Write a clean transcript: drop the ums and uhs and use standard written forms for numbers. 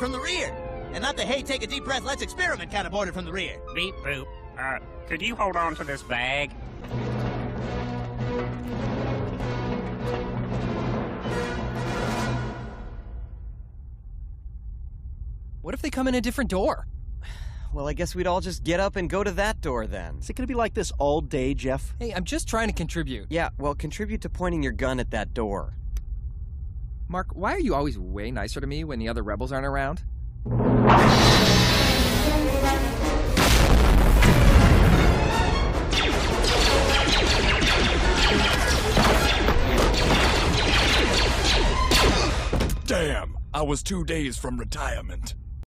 from the rear. And not the, hey, take a deep breath, let's experiment kind of boarded from the rear. Beep boop. Could you hold on to this bag? What if they come in a different door? Well, I guess we'd all just get up and go to that door then. Is it going to be like this all day, Jeff? Hey, I'm just trying to contribute. Yeah, well, contribute to pointing your gun at that door. Mark, why are you always way nicer to me when the other rebels aren't around? Damn, I was 2 days from retirement.